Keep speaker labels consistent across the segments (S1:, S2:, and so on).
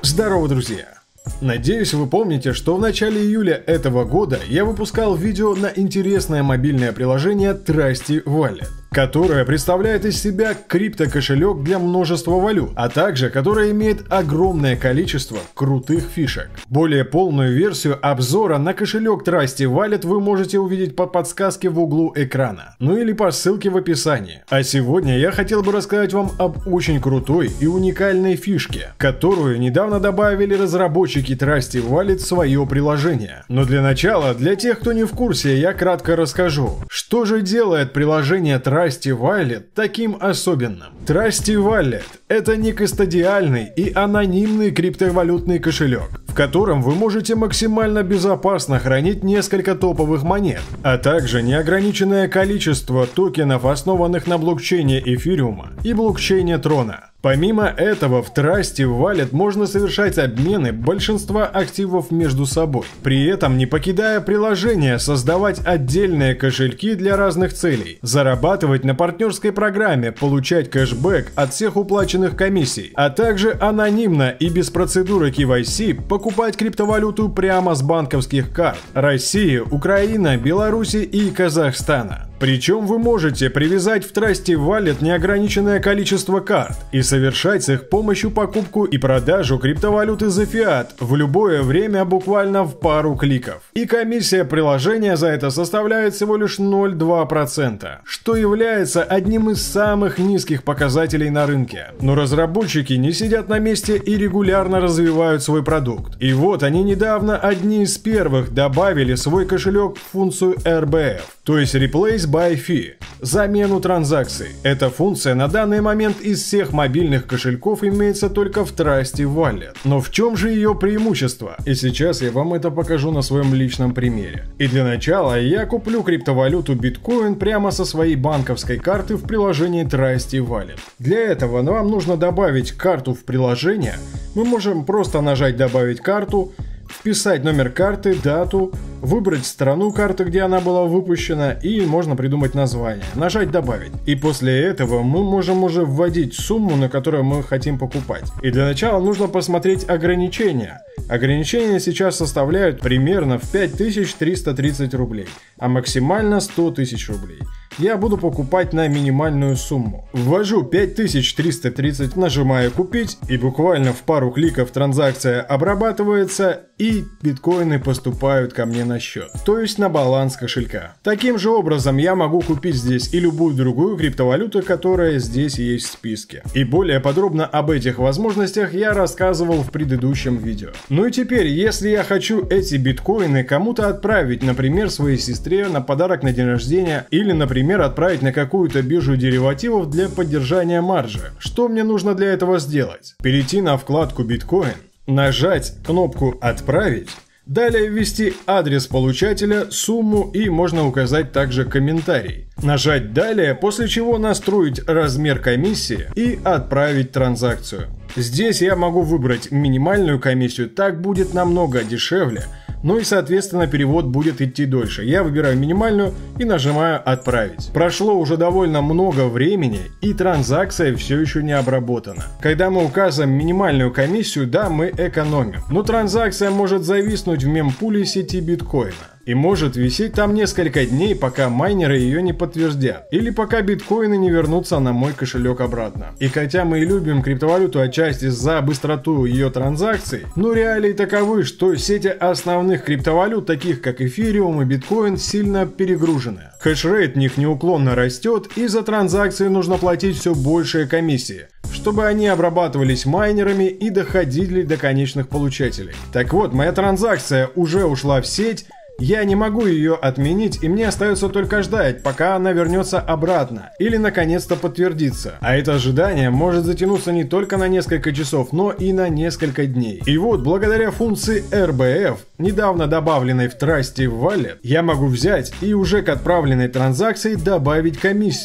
S1: Здорово, друзья! Надеюсь, вы помните, что в начале июля этого года я выпускал видео на интересное мобильное приложение Trusty Wallet, которое представляет из себя криптокошелек для множества валют, а также которое имеет огромное количество крутых фишек. Более полную версию обзора на кошелек Trusty Wallet вы можете увидеть по подсказке в углу экрана, ну или по ссылке в описании. А сегодня я хотел бы рассказать вам об очень крутой и уникальной фишке, которую недавно добавили разработчики Trusty Wallet в свое приложение. Но для начала, для тех, кто не в курсе, я кратко расскажу, что же делает приложение Trusty Wallet таким особенным. Trusty Wallet – это не кастодиальный и анонимный криптовалютный кошелек, в котором вы можете максимально безопасно хранить несколько топовых монет, а также неограниченное количество токенов, основанных на блокчейне Эфириума и блокчейне Трона. Помимо этого, в Trusty Wallet можно совершать обмены большинства активов между собой, при этом не покидая приложение, создавать отдельные кошельки для разных целей, зарабатывать на партнерской программе, получать кэшбэк от всех уплаченных комиссий, а также анонимно и без процедуры KYC покупать криптовалюту прямо с банковских карт России, Украины, Беларуси и Казахстана. Причем вы можете привязать в Trusty Wallet неограниченное количество карт и совершать с их помощью покупку и продажу криптовалюты за фиат в любое время буквально в пару кликов. И комиссия приложения за это составляет всего лишь 0,2%, что является одним из самых низких показателей на рынке. Но разработчики не сидят на месте и регулярно развивают свой продукт. И вот они недавно одни из первых добавили в свой кошелек функцию RBF, то есть Replace by Fee, замену транзакций. Эта функция на данный момент из всех мобильных кошельков имеется только в Trusty Wallet. Но в чем же ее преимущество? И сейчас я вам это покажу на своем личном примере. И для начала я куплю криптовалюту биткоин прямо со своей банковской карты в приложении Trusty Wallet. Для этого вам нужно добавить карту в приложение. Мы можем просто нажать «Добавить карту», вписать номер карты, дату, выбрать страну карты, где она была выпущена, и можно придумать название, нажать «Добавить». И после этого мы можем уже вводить сумму, на которую мы хотим покупать. И для начала нужно посмотреть ограничения. Ограничения сейчас составляют примерно в 5330 рублей, а максимально 100 тысяч рублей. Я буду покупать на минимальную сумму. Ввожу 5330, нажимаю «Купить», и буквально в пару кликов транзакция обрабатывается, и биткоины поступают ко мне на счет, то есть на баланс кошелька. Таким же образом я могу купить здесь и любую другую криптовалюту, которая здесь есть в списке. И более подробно об этих возможностях я рассказывал в предыдущем видео. Ну и теперь, если я хочу эти биткоины кому-то отправить, например, своей сестре на подарок на день рождения, или, например, отправить на какую-то биржу деривативов для поддержания маржи, что мне нужно для этого сделать? Перейти на вкладку биткоин, нажать кнопку «Отправить», далее ввести адрес получателя, сумму и можно указать также комментарий. Нажать «Далее», после чего настроить размер комиссии и отправить транзакцию. Здесь я могу выбрать минимальную комиссию, так будет намного дешевле. Ну и соответственно перевод будет идти дольше. Я выбираю минимальную и нажимаю «Отправить». Прошло уже довольно много времени и транзакция все еще не обработана. Когда мы указываем минимальную комиссию, да, мы экономим. Но транзакция может зависнуть в мемпуле сети биткоина. И может висеть там несколько дней, пока майнеры ее не подтвердят. Или пока биткоины не вернутся на мой кошелек обратно. И хотя мы и любим криптовалюту отчасти за быстроту ее транзакций, но реалии таковы, что сети основных криптовалют, таких как эфириум и биткоин, сильно перегружены. Хешрейт в них неуклонно растет, и за транзакции нужно платить все большие комиссии, чтобы они обрабатывались майнерами и доходили до конечных получателей. Так вот, моя транзакция уже ушла в сеть. Я не могу ее отменить, и мне остается только ждать, пока она вернется обратно или наконец-то подтвердится. А это ожидание может затянуться не только на несколько часов, но и на несколько дней. И вот, благодаря функции RBF, недавно добавленной в Trusty Wallet, я могу взять и уже к отправленной транзакции добавить комиссию.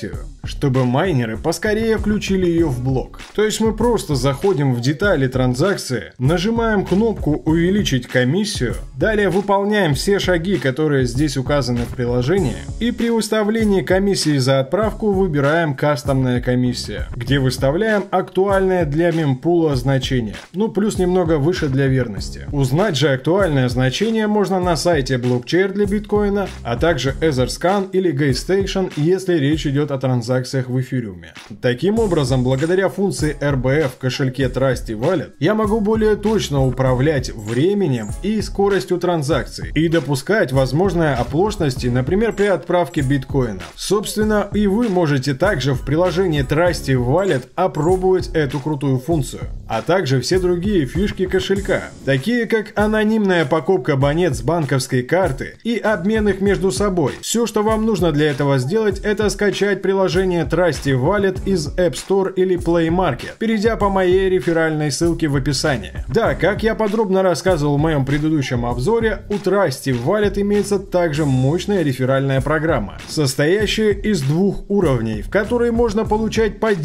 S1: чтобы майнеры поскорее включили ее в блок. То есть мы просто заходим в детали транзакции, нажимаем кнопку «Увеличить комиссию», далее выполняем все шаги, которые здесь указаны в приложении, и при выставлении комиссии за отправку выбираем «Кастомная комиссия», где выставляем актуальное для мемпула значение, ну плюс немного выше для верности. Узнать же актуальное значение можно на сайте Blockchain для биткоина, а также Etherscan или GateStation, если речь идет о транзакциях в эфириуме. Таким образом, благодаря функции RBF в кошельке Trusty Wallet, я могу более точно управлять временем и скоростью транзакций и допускать возможные оплошности, например, при отправке биткоина. Собственно, и вы можете также в приложении Trusty Wallet опробовать эту крутую функцию, а также все другие фишки кошелька, такие как анонимная покупка монет с банковской карты и обмен их между собой. Все, что вам нужно для этого сделать, это скачать приложение Trusty Wallet из App Store или Play Market, перейдя по моей реферальной ссылке в описании. Да, как я подробно рассказывал в моем предыдущем обзоре, у Trusty Wallet имеется также мощная реферальная программа, состоящая из 2 уровней, в которой можно получать по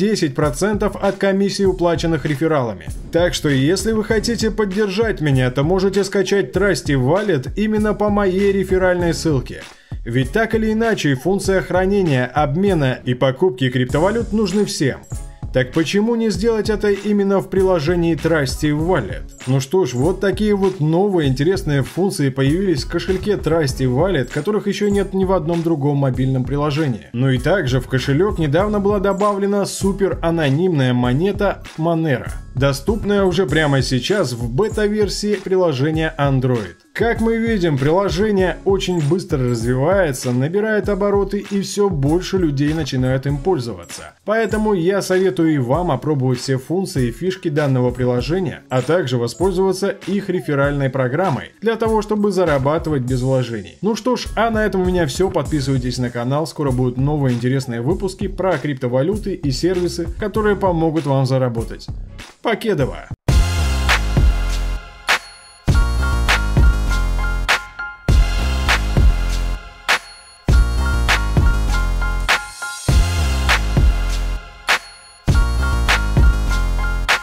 S1: 10% от комиссии, уплаченных рефералами. Так что если вы хотите поддержать меня, то можете скачать Trusty Wallet именно по моей реферальной ссылке. Ведь так или иначе функция хранения, обмена и покупки криптовалют нужны всем. Так почему не сделать это именно в приложении Trusty Wallet? Ну что ж, вот такие вот новые интересные функции появились в кошельке Trusty Wallet, которых еще нет ни в одном другом мобильном приложении. Ну и также в кошелек недавно была добавлена супер анонимная монета Monero, доступная уже прямо сейчас в бета-версии приложения Android. Как мы видим, приложение очень быстро развивается, набирает обороты и все больше людей начинают им пользоваться. Поэтому я советую и вам опробовать все функции и фишки данного приложения, а также воспользоваться их реферальной программой, для того чтобы зарабатывать без вложений. Ну что ж, а на этом у меня все. Подписывайтесь на канал, скоро будут новые интересные выпуски про криптовалюты и сервисы, которые помогут вам заработать. Покедова!